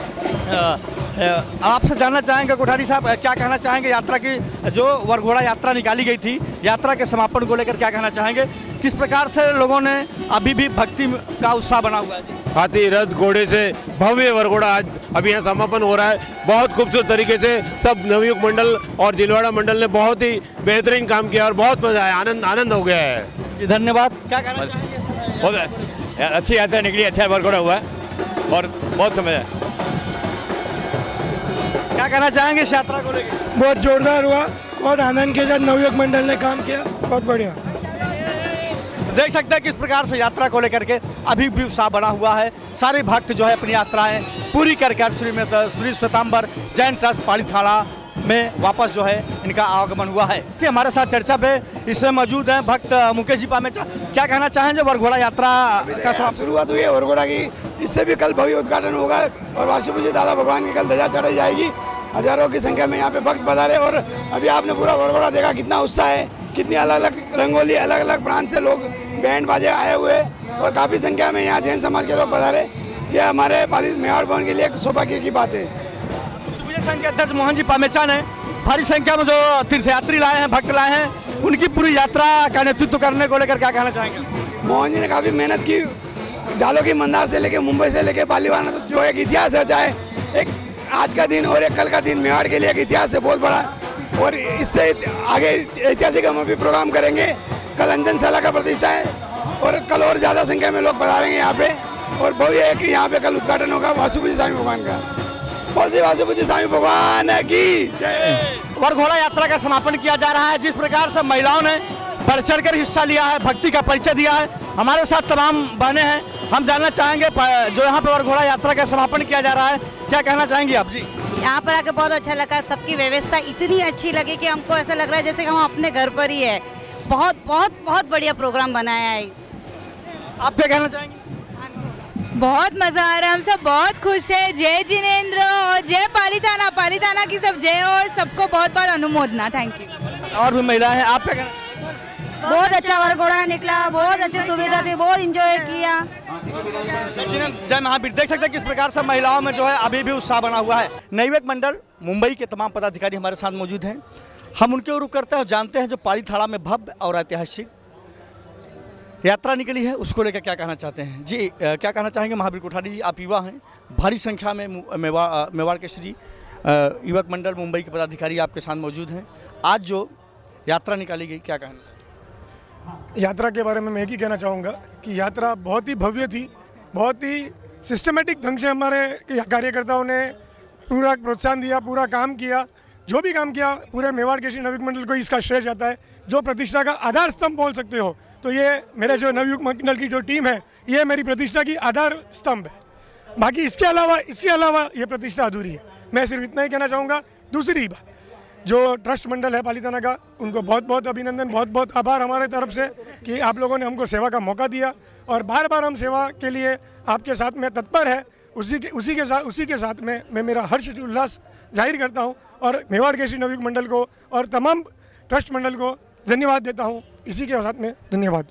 आपसे जानना चाहेंगे कोठारी साहब, क्या कहना चाहेंगे यात्रा की, जो वरघोड़ा यात्रा निकाली गई थी, यात्रा के समापन को लेकर क्या कहना चाहेंगे? किस प्रकार से लोगों ने अभी भी भक्ति का उत्साह बना हुआ है जी? हाथी रथ घोड़े से भव्य वरघोड़ा आज अभी यहाँ समापन हो रहा है। बहुत खूबसूरत तरीके से सब नवयुग मंडल और जिलवाड़ा मंडल ने बहुत ही बेहतरीन काम किया और बहुत मजा आया, आनंद हो गया है जी। धन्यवाद। क्या कहना चाहेंगे? बहुत अच्छी यात्रा निकली, अच्छा वरघोड़ा हुआ और बहुत समय है। क्या कहना चाहेंगे इस यात्रा को लेकर? बहुत जोरदार हुआ, बहुत आनंद के साथ नवयुग मंडल ने काम किया, बहुत बढ़िया। देख सकते हैं किस प्रकार से यात्रा को लेकर के अभी भी उत्साह बना हुआ है। सारे भक्त जो है अपनी यात्राएं पूरी करके श्री श्वेतांबर जैन ट्रस्ट पालीथाड़ा में वापस जो है इनका आगमन हुआ है। हमारे साथ चर्चा पे इसमें मौजूद हैं भक्त मुकेश जी पामेचा। क्या कहना चाहेंगे वरघोड़ा यात्रा का शुरुआत हुई है वरघोड़ा की, इससे भी कल भव्य उद्घाटन होगा और वासुपूज्य दादा भगवान की कल ध्वजा चढ़ाई जाएगी। हजारों की संख्या में यहाँ पे भक्त पधारे, और अभी आपने पूरा वरघोड़ा देखा, कितना उत्साह है, कितनी अलग अलग रंगोली, अलग अलग प्रांत से लोग बैंड बाजे आए हुए, और काफ़ी संख्या में यहाँ जैन समाज के लोग पधारे। यह हमारे मेवाड़ भवन के लिए एक सौभाग्य की बात है। संघ के अध्यक्ष मोहन जी पामेचा ने भारी संख्या में जो तीर्थयात्री लाए हैं, भक्त लाए हैं, उनकी पूरी यात्रा का नेतृत्व करने को लेकर क्या कहना चाहेंगे? मोहन जी ने काफ़ी मेहनत की, जालों की मंदार से लेके मुंबई से लेके पालीवाना, तो जो एक इतिहास है, चाहे एक आज का दिन और एक कल का दिन मेवाड़ के लिए एक इतिहास है बहुत बड़ा, और इससे आगे ऐतिहासिक हम अभी प्रोग्राम करेंगे। कल अंजनशाला का प्रतिष्ठा है, और कल और ज़्यादा संख्या में लोग पधारेंगे यहाँ पे, और भव्य है कि यहाँ पे कल उद्घाटन होगा वासुपूज्य स्वामी भगवान का। वासुपूज्य स्वामी भगवान की जय। वरघोड़ा यात्रा का समापन किया जा रहा है। जिस प्रकार से महिलाओं ने बढ़ चढ़ कर हिस्सा लिया है, भक्ति का परिचय दिया है, हमारे साथ तमाम बहनें हैं। हम जानना चाहेंगे जो यहाँ पर वरघोड़ा यात्रा का समापन किया जा रहा है, क्या कहना चाहेंगी आप जी? यहाँ पर आके बहुत अच्छा लगा, सबकी व्यवस्था इतनी अच्छी लगी कि हमको ऐसा लग रहा है जैसे कि हम अपने घर पर ही है। बहुत बहुत बहुत बढ़िया प्रोग्राम बनाया है। आप क्या कहना चाहेंगे? बहुत मजा आ रहा है, हम सब बहुत खुश है। जय जिनेंद्र और जय पालीथाना की सब जय, और सबको बहुत बहुत अनुमोदना। Thank you. और भी महिलाएं हैं, आप क्या कहना? बहुत अच्छा वरघोड़ा निकला, बहुत अच्छी सुविधा थी, बहुत एंजॉय किया। जय महावीर। देख सकते हैं किस प्रकार से महिलाओं में जो है अभी भी उत्साह बना हुआ है। नवयुग मंडल मुंबई के तमाम पदाधिकारी हमारे साथ मौजूद हैं। हम उनके रुख करते हैं और जानते हैं जो पालीथाड़ा में भव्य और ऐतिहासिक यात्रा निकली है, उसको लेकर क्या कहना चाहते हैं जी? क्या कहना चाहेंगे महावीर कोठारी जी? आप युवा हैं, भारी संख्या में मेवाड़ के श्री युवक मंडल मुंबई के पदाधिकारी आपके साथ मौजूद हैं। आज जो यात्रा निकाली गई, क्या कहना चाहते हैं? यात्रा के बारे में मैं ही कहना चाहूँगा कि यात्रा बहुत ही भव्य थी, बहुत ही सिस्टमेटिक ढंग से हमारे कार्यकर्ताओं ने पूरा प्रोत्साहन दिया, पूरा काम किया। जो भी काम किया पूरे मेवाड़ के श्री नवयुग मंडल को इसका श्रेय जाता है। जो प्रतिष्ठा का आधार स्तंभ बोल सकते हो तो ये मेरे जो नवयुग मंडल की जो टीम है, ये मेरी प्रतिष्ठा की आधार स्तंभ है। बाकी इसके अलावा ये प्रतिष्ठा अधूरी है। मैं सिर्फ इतना ही कहना चाहूँगा। दूसरी बात, जो ट्रस्ट मंडल है पालीथाना का, उनको बहुत बहुत अभिनंदन, बहुत बहुत आभार हमारे तरफ से कि आप लोगों ने हमको सेवा का मौका दिया, और बार बार हम सेवा के लिए आपके साथ में तत्पर है। उसी के साथ में मैं मेरा हर्ष उल्लास जाहिर करता हूं, और मेवाड़ के श्री नवयुग मंडल को और तमाम ट्रस्ट मंडल को धन्यवाद देता हूं। इसी के साथ में धन्यवाद।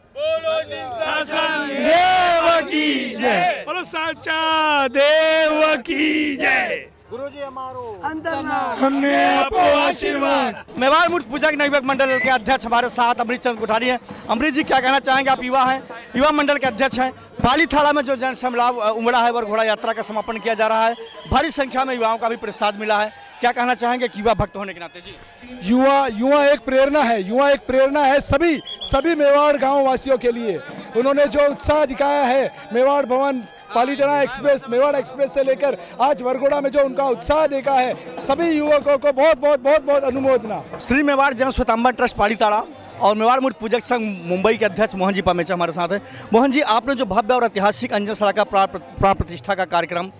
देव की जय, बोलो साचा देव की जय। गुरुजी हमारो हमने आपको आशीर्वाद। मेवाड़ मूर्ति पूजक नवयुग मंडल के अध्यक्ष हमारे साथ अमृत चंद्र कोठारी हैं। अमृत जी, क्या कहना चाहेंगे? आप युवा हैं, युवा मंडल के अध्यक्ष हैं। पालीथाड़ा में जो जन सैलाब उमड़ा है, वर घोड़ा यात्रा का समापन किया जा रहा है। भारी संख्या में युवाओं का भी प्रसाद मिला है। क्या कहना चाहेंगे युवा भक्त होने के नाते? जी, युवा एक प्रेरणा है, युवा एक प्रेरणा है सभी मेवाड़ गांव वासियों के लिए। उन्होंने जो उत्साह दिखाया है, मेवाड़ भवन, पालीताना एक्सप्रेस, मेवाड़ एक्सप्रेस से लेकर आज वरघोड़ा में जो उनका उत्साह देखा है, सभी युवकों को बहुत बहुत बहुत बहुत अनुमोदना। श्री मेवाड़ जन श्वेतांबर ट्रस्ट पालीताड़ा और मेवाड़ मूर्ति पूजक संघ मुंबई के अध्यक्ष मोहन जी पामेचा हमारे साथ हैं। मोहन जी, आपने जो भव्य और ऐतिहासिक अंजन सड़ा का प्राण प्रतिष्ठा का कार्यक्रम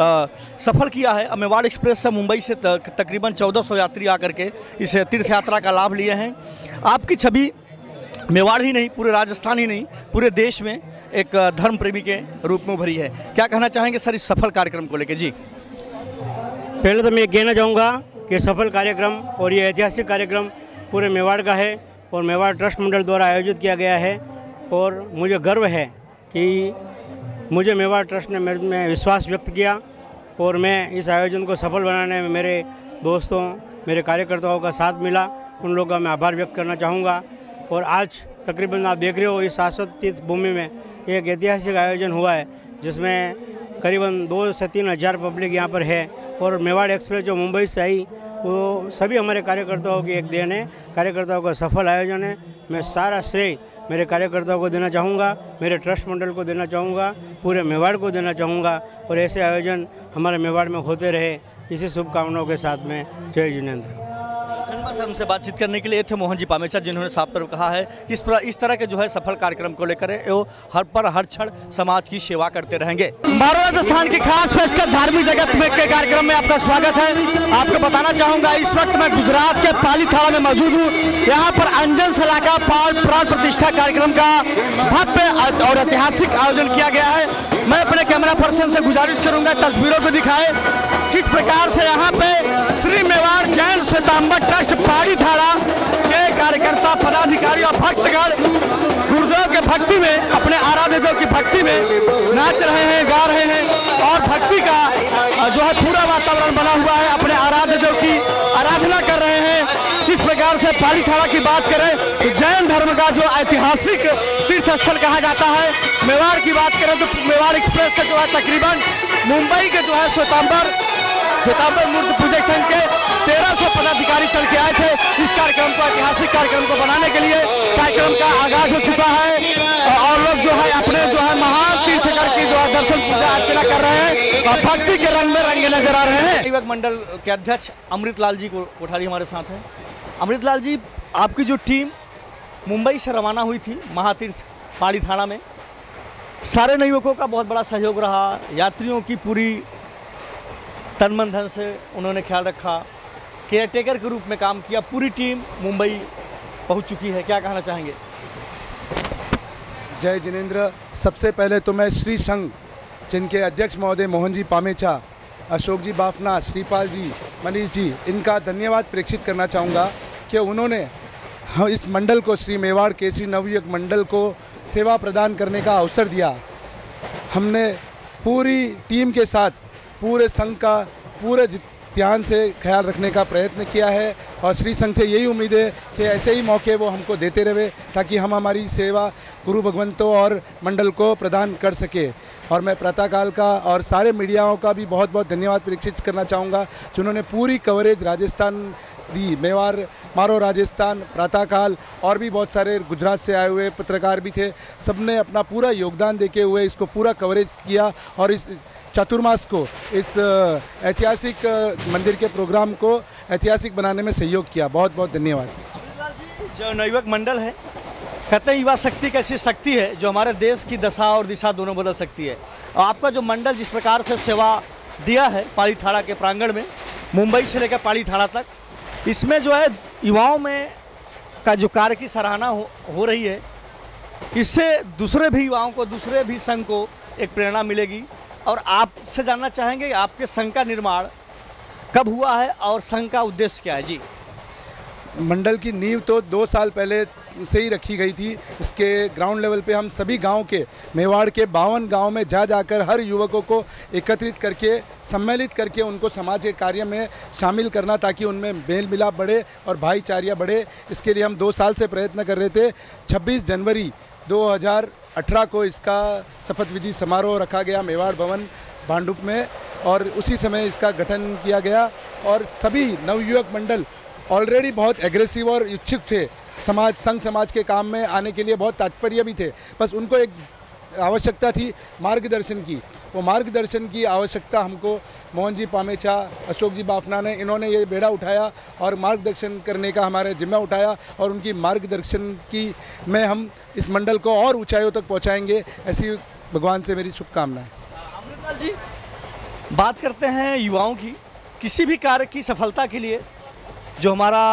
सफल किया है। अब मेवाड़ एक्सप्रेस से मुंबई से तकरीबन 1400 यात्री आकर के इस तीर्थ यात्रा का लाभ लिए हैं। आपकी छवि मेवाड़ ही नहीं, पूरे राजस्थान ही नहीं, पूरे देश में एक धर्म प्रेमी के रूप में उभरी है। क्या कहना चाहेंगे सर इस सफल कार्यक्रम को लेकर? जी, पहले तो मैं कहना चाहूँगा कि सफल कार्यक्रम और ये ऐतिहासिक कार्यक्रम पूरे मेवाड़ का है और मेवाड़ ट्रस्ट मंडल द्वारा आयोजित किया गया है। और मुझे गर्व है कि मुझे मेवाड़ ट्रस्ट ने में विश्वास व्यक्त किया और मैं इस आयोजन को सफल बनाने में मेरे दोस्तों, मेरे कार्यकर्ताओं का साथ मिला। उन लोगों का मैं आभार व्यक्त करना चाहूँगा। और आज तकरीबन आप देख रहे हो इस शाश्वत तीर्थ भूमि में एक ऐतिहासिक आयोजन हुआ है जिसमें करीबन 2 से 3 हज़ार पब्लिक यहाँ पर है। और मेवाड़ एक्सप्रेस जो मुंबई से आई वो सभी हमारे कार्यकर्ताओं की एक देन है। कार्यकर्ताओं का सफल आयोजन है। मैं सारा श्रेय मेरे कार्यकर्ताओं को देना चाहूँगा, मेरे ट्रस्ट मंडल को देना चाहूँगा, पूरे मेवाड़ को देना चाहूँगा। और ऐसे आयोजन हमारे मेवाड़ में होते रहे, इसी शुभकामनाओं के साथ में जय जिनेंद्र। धन्यवाद सर हमसे बातचीत करने के लिए। थे मोहन जी पामेचा, जिन्होंने साफ तौर कहा है कि इस तरह के जो है सफल कार्यक्रम को लेकर वो हर क्षण समाज की सेवा करते रहेंगे। राजस्थान की खास पेशकश धार्मिक जगत में के कार्यक्रम में आपका स्वागत है। आपको बताना चाहूँगा इस वक्त मैं गुजरात के पालीथाड़ा में मौजूद हूँ। यहाँ पर अंजन सला का प्राण प्रतिष्ठा कार्यक्रम का भव्य और ऐतिहासिक आयोजन किया गया है। मैं अपने कैमरा पर्सन से गुजारिश करूँगा तस्वीरों को दिखाए किस प्रकार से यहाँ पे श्री मेवाड़ जैन श्वेतांबर ट्रस्ट पालीथाड़ा के कार्यकर्ता, पदाधिकारी और भक्तगण गुरुदेव के भक्ति में, अपने आराध्य देव की भक्ति में नाच रहे हैं, गा रहे हैं और भक्ति का जो है पूरा वातावरण बना हुआ है। अपने आराध्य देव की आराधना कर रहे हैं। किस प्रकार से पालीथाड़ा की बात करें तो जैन धर्म का जो ऐतिहासिक तीर्थ स्थल कहा जाता है। मेवाड़ की बात करें तो मेवाड़ एक्सप्रेस से जो है तकरीबन मुंबई के जो है श्वेतांबर मूर्ति पूजक संघ के 1300 पदाधिकारी चल के आए थे इस कार्यक्रम को, ऐतिहासिक कार्यक्रम को बनाने के लिए। कार्यक्रम का आगाज हो चुका है और लोग जो है अपने जो है महान तीर्थकर की जो है दर्शन पूजा अर्चना कर रहे हैं और भक्ति के रंग में रंगे नजर आ रहे हैं। युवक मंडल के अध्यक्ष अमृतलाल जी कोठारी हमारे साथ हैं। अमृतलाल जी, आपकी जो टीम मुंबई से रवाना हुई थी महातीर्थ पालीथाड़ा में, सारे नवयुवकों का बहुत बड़ा सहयोग रहा। यात्रियों की पूरी तन मन धन से उन्होंने ख्याल रखा, केयर टेकर के रूप में काम किया। पूरी टीम मुंबई पहुंच चुकी है। क्या कहना चाहेंगे? जय जिनेंद्र। सबसे पहले तो मैं श्री संघ जिनके अध्यक्ष महोदय मोहन जी पामेचा, अशोक जी बाफना, श्रीपाल जी, मनीष जी, इनका धन्यवाद प्रेक्षित करना चाहूँगा कि उन्होंने इस मंडल को, श्री मेवाड़ केसरी नवयुवक मंडल को सेवा प्रदान करने का अवसर दिया। हमने पूरी टीम के साथ पूरे संघ का पूरे ध्यान से ख्याल रखने का प्रयत्न किया है और श्री संघ से यही उम्मीद है कि ऐसे ही मौके वो हमको देते रहे ताकि हम हमारी सेवा गुरु भगवंतों और मंडल को प्रदान कर सके। और मैं प्रातःकाल का और सारे मीडियाओं का भी बहुत बहुत धन्यवाद प्रेक्षित करना चाहूँगा जिन्होंने पूरी कवरेज राजस्थान दी। मेवाड़ मारो राजस्थान, प्रातःकाल और भी बहुत सारे गुजरात से आए हुए पत्रकार भी थे। सबने अपना पूरा योगदान देके हुए इसको पूरा कवरेज किया और इस चतुर्मास को, इस ऐतिहासिक मंदिर के प्रोग्राम को ऐतिहासिक बनाने में सहयोग किया। बहुत बहुत धन्यवाद। जो नवयुवक मंडल है, कहते हैं युवा शक्ति एक ऐसी शक्ति है जो हमारे देश की दशा और दिशा दोनों बदल सकती है। और आपका जो मंडल जिस प्रकार से सेवा दिया है पालीथाड़ा के प्रांगण में, मुंबई से लेकर पालीथाड़ा तक, इसमें जो है युवाओं में का जो कार्य की सराहना हो रही है, इससे दूसरे भी युवाओं को, दूसरे भी संघ को एक प्रेरणा मिलेगी। और आपसे जानना चाहेंगे आपके संघ का निर्माण कब हुआ है और संघ का उद्देश्य क्या है? जी, मंडल की नींव तो 2 साल पहले से ही रखी गई थी। इसके ग्राउंड लेवल पे हम सभी गांव के, मेवाड़ के 52 गांव में जाकर हर युवकों को एकत्रित करके, सम्मिलित करके उनको समाज के कार्य में शामिल करना ताकि उनमें मेल मिलाप बढ़े और भाईचारा बढ़े। इसके लिए हम 2 साल से प्रयत्न कर रहे थे। 26 जनवरी 2018 को इसका शपथ विधि समारोह रखा गया मेवाड़ भवन भांडुप में, और उसी समय इसका गठन किया गया। और सभी नवयुवक मंडल ऑलरेडी बहुत एग्रेसिव और इच्छुक थे, समाज संघ समाज के काम में आने के लिए बहुत तात्पर्य भी थे, बस उनको एक आवश्यकता थी मार्गदर्शन की। वो मार्गदर्शन की आवश्यकता हमको मोहन जी पामेचा, अशोक जी बाफना ने, इन्होंने ये बेड़ा उठाया और मार्गदर्शन करने का हमारे जिम्मा उठाया, और उनकी मार्गदर्शन की में हम इस मंडल को और ऊंचाइयों तक पहुंचाएंगे, ऐसी भगवान से मेरी शुभकामनाएं। अमृतलाल जी, बात करते हैं युवाओं की। किसी भी कार्य की सफलता के लिए जो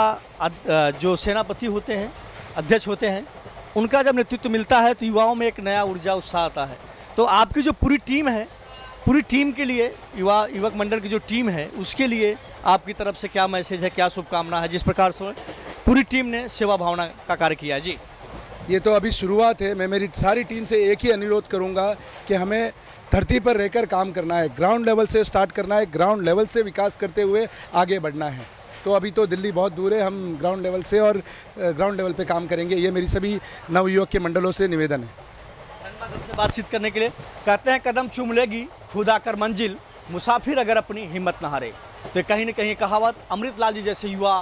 हमारा जो सेनापति होते हैं, अध्यक्ष होते हैं, उनका जब नेतृत्व मिलता है तो युवाओं में एक नया ऊर्जा उत्साह आता है। तो आपकी जो पूरी टीम है, पूरी टीम के लिए, युवक मंडल की जो टीम है, उसके लिए आपकी तरफ से क्या मैसेज है, क्या शुभकामना है, जिस प्रकार से पूरी टीम ने सेवा भावना का कार्य किया है? जी, ये तो अभी शुरुआत है। मैं मेरी सारी टीम से एक ही अनुरोध करूंगा कि हमें धरती पर रहकर काम करना है, ग्राउंड लेवल से स्टार्ट करना है, ग्राउंड लेवल से विकास करते हुए आगे बढ़ना है। तो अभी तो दिल्ली बहुत दूर है, हम ग्राउंड लेवल से और ग्राउंड लेवल पे काम करेंगे, ये मेरी सभी नवयुवक के मंडलों से निवेदन है। धन्यवाद हमसे बातचीत करने के लिए। कहते हैं कदम चूम लेगी खुदा कर मंजिल, मुसाफिर अगर अपनी हिम्मत न हारे। तो कहीं न कहीं कहावत अमृतलाल जी जैसे युवा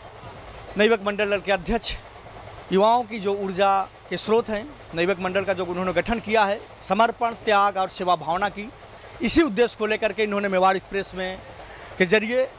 नवयुवक मंडल के अध्यक्ष, युवाओं की जो ऊर्जा के स्रोत हैं, नवयुवक मंडल का जो उन्होंने गठन किया है, समर्पण, त्याग और सेवा भावना की, इसी उद्देश्य को लेकर के इन्होंने मेवाड़ एक्सप्रेस में के जरिए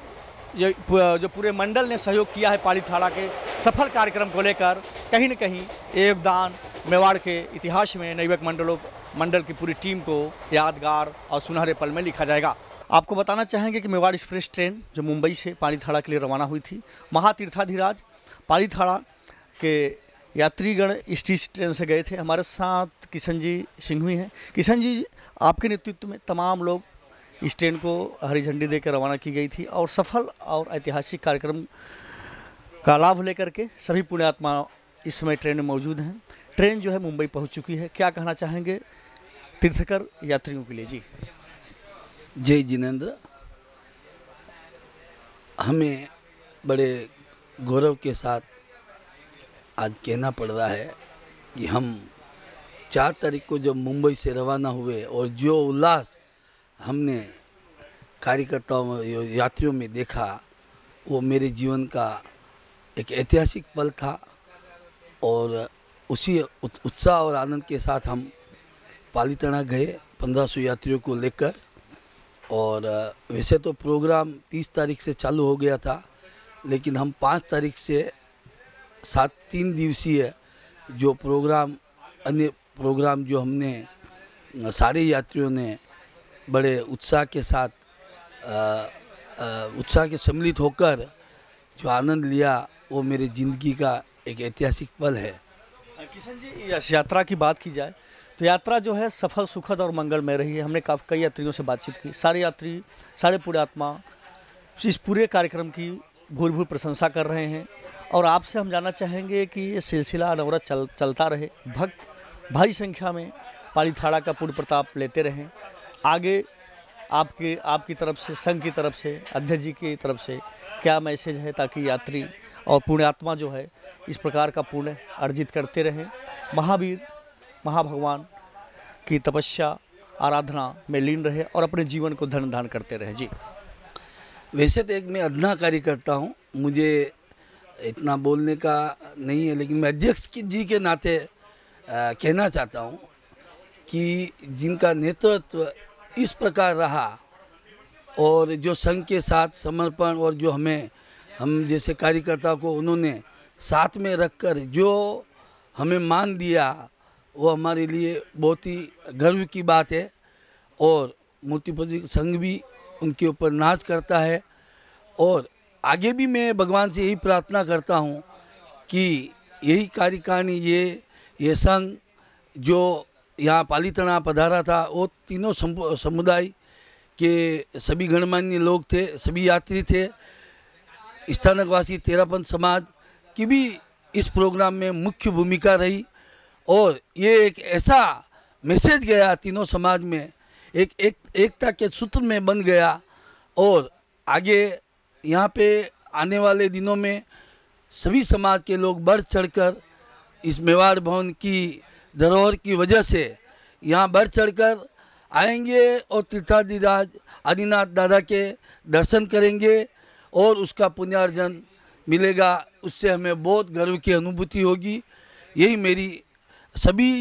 जो पूरे मंडल ने सहयोग किया है पाली थाना के सफल कार्यक्रम को लेकर, कहीं न कहीं योगदान मेवाड़ के इतिहास में नवयुवक मंडल की पूरी टीम को यादगार और सुनहरे पल में लिखा जाएगा। आपको बताना चाहेंगे कि मेवाड़ एक्सप्रेस ट्रेन जो मुंबई से पाली थाना के लिए रवाना हुई थी, महातीर्थाधिराज पाली थाना के यात्रीगण इस ट्रेन से गए थे। हमारे साथ किशन जी सिंघवी हैं। किशन जी, आपके नेतृत्व में तमाम लोग इस ट्रेन को हरी झंडी देकर रवाना की गई थी, और सफल और ऐतिहासिक कार्यक्रम का लाभ लेकर के सभी पुण्यात्मा इस समय ट्रेन में मौजूद हैं। ट्रेन जो है मुंबई पहुंच चुकी है। क्या कहना चाहेंगे तीर्थकर यात्रियों के लिए? जी, जय जिनेंद्र। हमें बड़े गौरव के साथ आज कहना पड़ रहा है कि हम 4 तारीख को जब मुंबई से रवाना हुए और जो उल्लास हमने कार्यकर्ताओं यात्रियों में देखा, वो मेरे जीवन का एक ऐतिहासिक पल था। और उसी उत्साह और आनंद के साथ हम पालीताना गए 1500 यात्रियों को लेकर। और वैसे तो प्रोग्राम 30 तारीख से चालू हो गया था, लेकिन हम 5 तारीख से 3 दिवसीय जो प्रोग्राम, अन्य प्रोग्राम जो हमने सारे यात्रियों ने बड़े उत्साह के साथ उत्साह के सम्मिलित होकर जो आनंद लिया, वो मेरी ज़िंदगी का एक ऐतिहासिक पल है। किशन जी, इस यात्रा की बात की जाए तो यात्रा जो है सफल, सुखद और मंगलमय रही है। हमने कई यात्रियों से बातचीत की, सारे यात्री, सारे पुण्यात्मा इस पूरे कार्यक्रम की भूर भूर प्रशंसा कर रहे हैं। और आपसे हम जानना चाहेंगे कि ये सिलसिला अनवरत चलता रहे, भक्त भारी संख्या में पाली थाना का पूर्ण प्रताप लेते रहें। आगे आपकी तरफ से, संघ की तरफ से, अध्यक्ष जी की तरफ से क्या मैसेज है, ताकि यात्री और पुण्यात्मा जो है इस प्रकार का पुण्य अर्जित करते रहें, महावीर महाभगवान की तपस्या आराधना में लीन रहे और अपने जीवन को धन धान करते रहें? जी, वैसे तो एक मैं अधना कार्यकर्ता हूँ, मुझे इतना बोलने का नहीं है, लेकिन मैं अध्यक्ष जी के नाते कहना चाहता हूँ कि जिनका नेतृत्व इस प्रकार रहा और जो संघ के साथ समर्पण और जो हम जैसे कार्यकर्ता को उन्होंने साथ में रखकर जो हमें मान दिया, वो हमारे लिए बहुत ही गर्व की बात है। और मूर्तिपूजक संघ भी उनके ऊपर नाच करता है। और आगे भी मैं भगवान से यही प्रार्थना करता हूँ कि यही कार्यकारिणी, ये संघ जो यहाँ पालीताना पधारा था, वो तीनों समुदाय के सभी गणमान्य लोग थे, सभी यात्री थे, स्थानकवासी तेरापंथ समाज की भी इस प्रोग्राम में मुख्य भूमिका रही। और ये एक ऐसा मैसेज गया तीनों समाज में, एकता के सूत्र में बन गया। और आगे यहाँ पे आने वाले दिनों में सभी समाज के लोग बढ़ चढ़कर इस मेवाड़ भवन की धरोहर की वजह से यहाँ बढ़ चढ़कर आएंगे और तीर्थाधिराज आदिनाथ दादा के दर्शन करेंगे और उसका पुण्यार्जन मिलेगा। उससे हमें बहुत गर्व की अनुभूति होगी। यही मेरी सभी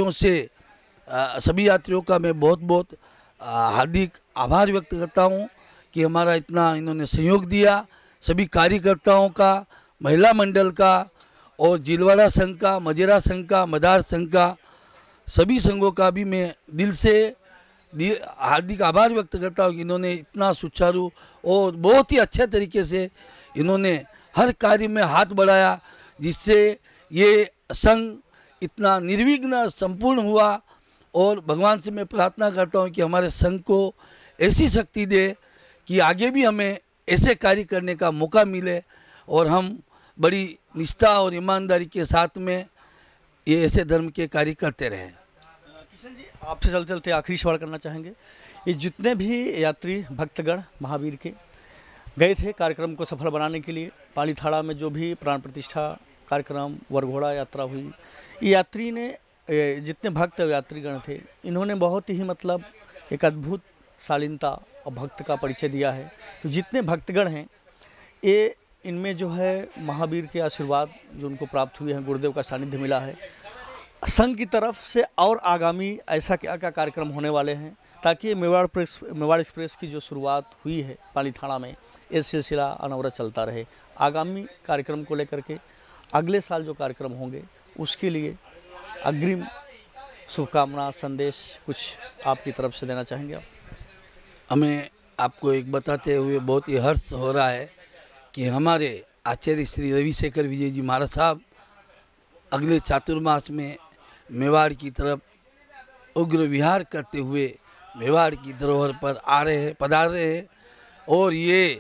यात्रियों का मैं बहुत बहुत हार्दिक आभार व्यक्त करता हूँ कि हमारा इतना इन्होंने सहयोग दिया। सभी कार्यकर्ताओं का, महिला मंडल का और जिलवाड़ा संघ का, मजेरा संघ का, मदार संघ का, सभी संघों का भी मैं दिल से हार्दिक आभार व्यक्त करता हूँ कि इन्होंने इतना सुचारू और बहुत ही अच्छे तरीके से इन्होंने हर कार्य में हाथ बढ़ाया, जिससे ये संघ इतना निर्विघ्न संपूर्ण हुआ। और भगवान से मैं प्रार्थना करता हूँ कि हमारे संघ को ऐसी शक्ति दे कि आगे भी हमें ऐसे कार्य करने का मौका मिले और हम बड़ी निष्ठा और ईमानदारी के साथ में ये ऐसे धर्म के कार्य करते रहें। किशन जी, आपसे चलते चलते आखिरी सवाल करना चाहेंगे। ये जितने भी यात्री भक्तगण महावीर के गए थे कार्यक्रम को सफल बनाने के लिए, पालीथाड़ा में जो भी प्राण प्रतिष्ठा कार्यक्रम, वरघोड़ा यात्रा हुई, ये यात्री ने जितने भक्त यात्रीगण थे, इन्होंने बहुत ही मतलब एक अद्भुत शालीनता और भक्त का परिचय दिया है। तो जितने भक्तगण हैं, ये इनमें जो है महावीर के आशीर्वाद जो उनको प्राप्त हुए हैं, गुरुदेव का सानिध्य मिला है। संघ की तरफ से और आगामी ऐसा क्या क्या कार्यक्रम होने वाले हैं, ताकि मेवाड़ एक्सप्रेस की जो शुरुआत हुई है पालीथाड़ा में, ये सिलसिला अनवरत चलता रहे। आगामी कार्यक्रम को लेकर के अगले साल जो कार्यक्रम होंगे, उसके लिए अग्रिम शुभकामना संदेश कुछ आपकी तरफ से देना चाहेंगे आप? हमें आपको एक बताते हुए बहुत ही हर्ष हो रहा है कि हमारे आचार्य श्री रविशेखर विजय जी महाराज साहब अगले चातुर्मास में मेवाड़ की तरफ उग्र विहार करते हुए मेवाड़ की धरोहर पर पधार रहे हैं। और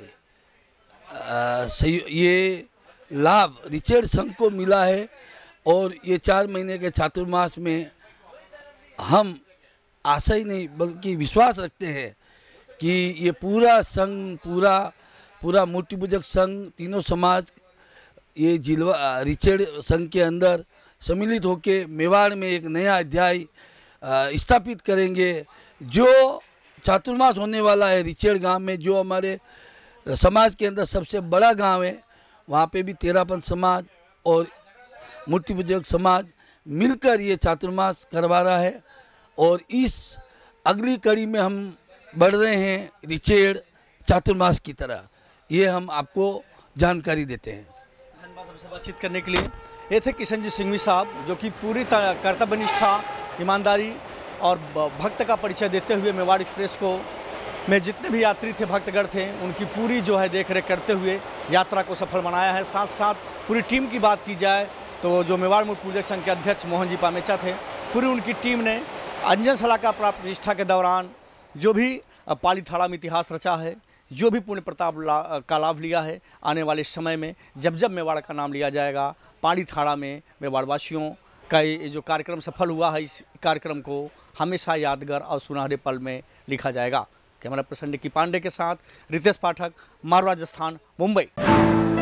ये लाभ रिचर्ड संघ को मिला है। और ये 4 महीने के चातुर्मास में हम आशा ही नहीं बल्कि विश्वास रखते हैं कि ये पूरा संघ, पूरा मूर्ति पूजक संघ, तीनों समाज ये रिचर्ड संघ के अंदर सम्मिलित होकर मेवाड़ में एक नया अध्याय स्थापित करेंगे। जो चातुर्मास होने वाला है रिचर्ड गांव में, जो हमारे समाज के अंदर सबसे बड़ा गांव है, वहाँ पे भी 13 समाज और मूर्ति पूजक समाज मिलकर ये चातुर्मास करवा रहा है। और इस अगली कड़ी में हम बढ़ रहे हैं रिचर्ड चातुर्मास की तरह, ये हम आपको जानकारी देते हैं। धन्यवाद हमसे बातचीत करने के लिए। ये थे किशन जी सिंघवी साहब, जो कि पूरी कर्तव्यनिष्ठा, ईमानदारी और भक्त का परिचय देते हुए मेवाड़ एक्सप्रेस को में जितने भी यात्री थे, भक्तगण थे, उनकी पूरी जो है देख रेख करते हुए यात्रा को सफल बनाया है। साथ साथ पूरी टीम की बात की जाए तो जो मेवाड़ मूर्ति पूजक संघ के अध्यक्ष मोहन जी पामेचा थे, पूरी उनकी टीम ने अंजन शलाका प्राण प्रतिष्ठा के दौरान जो भी पालीथाड़ा में इतिहास रचा है, जो भी पुण्य प्रताप का लाभ लिया है, आने वाले समय में जब जब मेवाड़ का नाम लिया जाएगा, पालीथाड़ा में मेवाड़वासियों का ये जो कार्यक्रम सफल हुआ है, इस कार्यक्रम को हमेशा यादगार और सुनहरे पल में लिखा जाएगा। कैमरा पर्सन निकी पांडे के साथ रितेश पाठक, मारू राजस्थान, मुंबई।